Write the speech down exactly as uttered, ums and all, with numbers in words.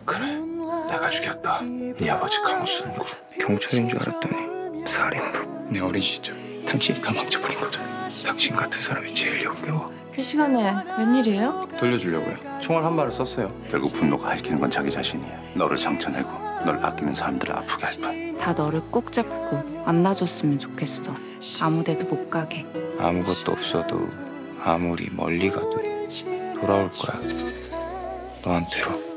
그래, 내가 죽였다. 네 아버지 강우순구. 경찰인 줄 알았더니 살인범. 내 어린 시절 당신이 다 망쳐버린 거잖아. 당신 같은 사람이 제일 역겨워. 이 시간에 웬일이에요? 돌려주려고요. 총알 한 발을 썼어요. 결국 분노가 핥히는 건 자기 자신이야. 너를 상처내고 널 아끼는 사람들을 아프게 할 뿐. 다 너를 꼭 잡고 안놔줬으면 좋겠어. 아무데도 못 가게. 아무것도 없어도 아무리 멀리 가도 돌아올 거야. 너한테로.